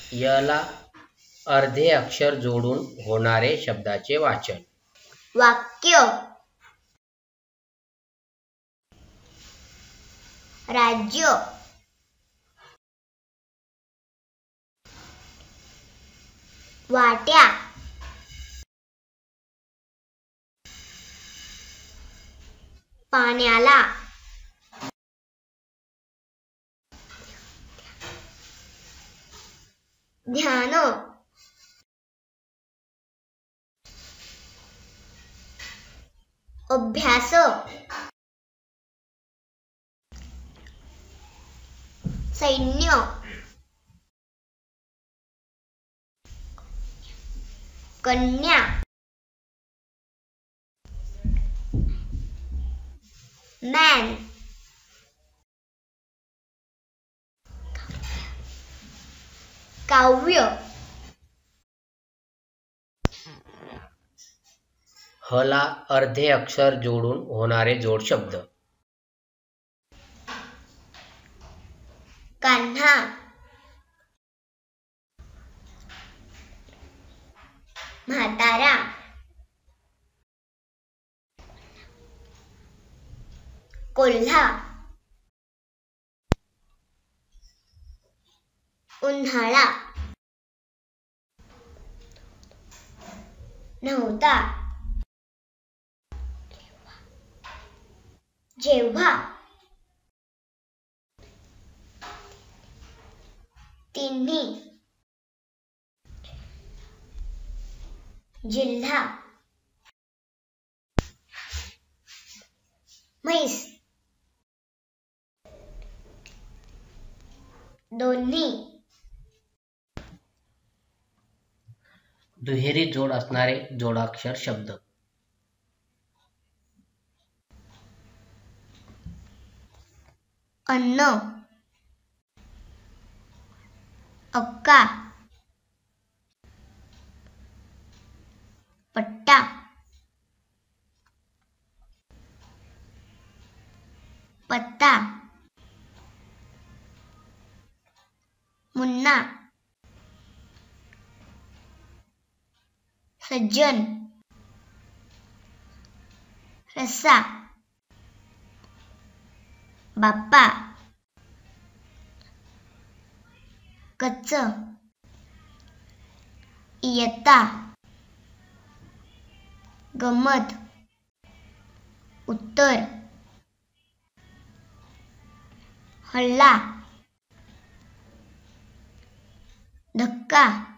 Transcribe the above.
याला अर्धे अक्षर जोडून होणारे शब्दाचे वाचन. वाक्य. राज्य. वाट्या. पाण्याला. ध्यान. अभ्यास. सैन्य. कन्या. मॅन. काव्य. हला अर्धे अक्षर जोडून होणारे जोड शब्द. कान्हा. म्हातारा. कोल्हा. उन्हाळा. नव्हता. जेव्हा. तिन्ही. जिल्हा. म्हैस. दोन्ही. दुहेरी जोड असणारे जोडाक्षर शब्द. अन्न. अक्का. पट्टा. पत्ता. मुन्ना. सज्जन. रस्सा. बाप्पा. कच्च. इयत्ता. गंमत. उत्तर. हल्ला. धक्का.